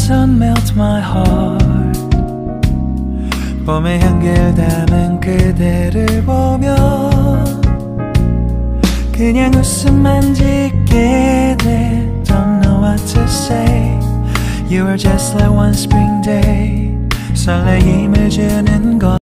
sun melt my heart. 봄의 향기를 담은 그대를 보며 그냥 웃음만 짓게 돼. Don't know what to say. You are just like one spring day. 설레임을 주는 것